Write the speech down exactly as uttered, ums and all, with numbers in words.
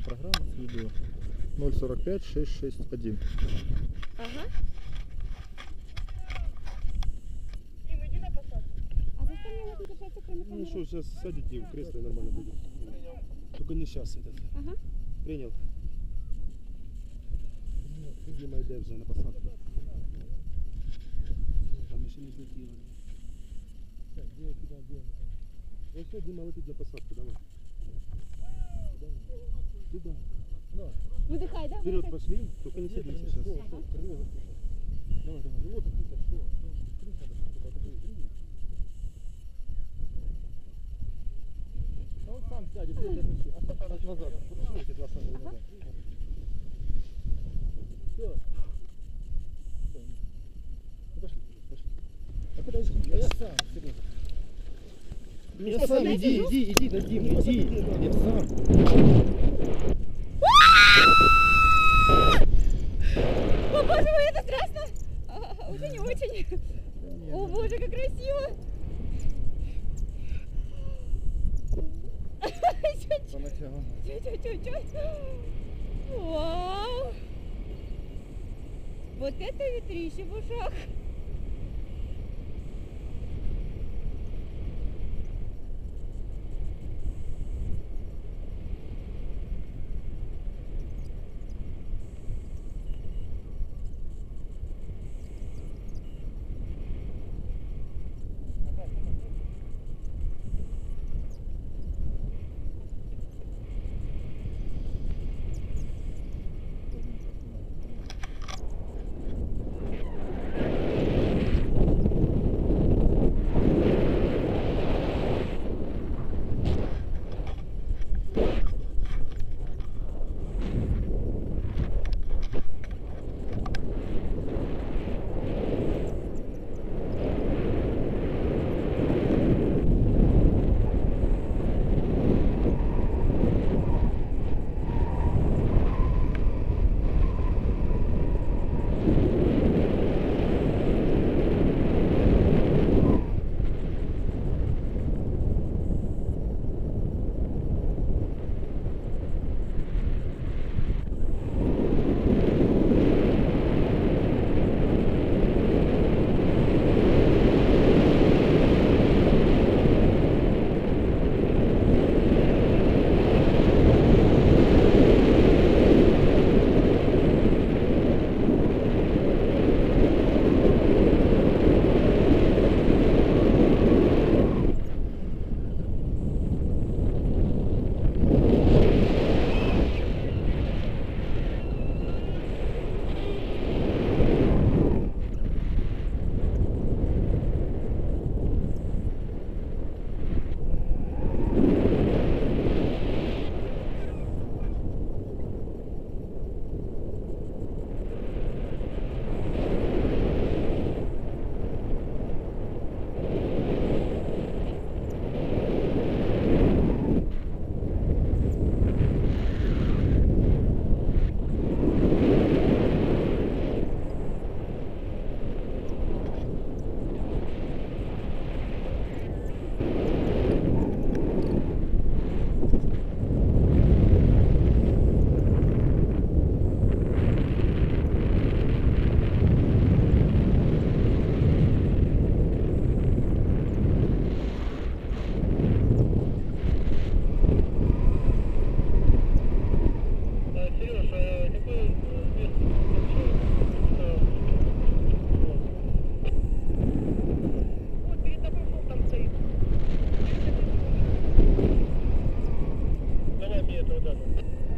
программа с видео. ноль сорок пять шесть шесть один. Ага. Дим, иди на посадку. А зачем мне нужно держаться кроме камеры? Ну что, сейчас садите в кресло и нормально будет. Только не сейчас этот. Ага. Принял. Дима йде вже на посадку. Там ще не злетіло. Так, де, куди, де? Ось що, Дима летить на посадку, давай. Туда. Да. Выдыхай, да? Вперед Выдыхай. пошли, только не садимся сейчас. Ага. Давай, давай. Ну вот открыто, что? А он сам сядет, а назад. Эти два шага назад. Все. Пошли, пошли. А подожди, а я сам, серьезно. Я сам, иди, иди, иди, дадим, иди. Я сам. О боже мой, это страшно! А, уже не очень. О боже, как красиво! Поначалу. Чуть-чуть. Вау! Вот это ветрище в ушах! Давай мне этого даже.